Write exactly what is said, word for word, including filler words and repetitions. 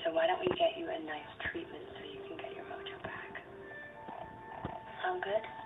so why don't we get you a nice treatment so you can get your mojo back? Sound good?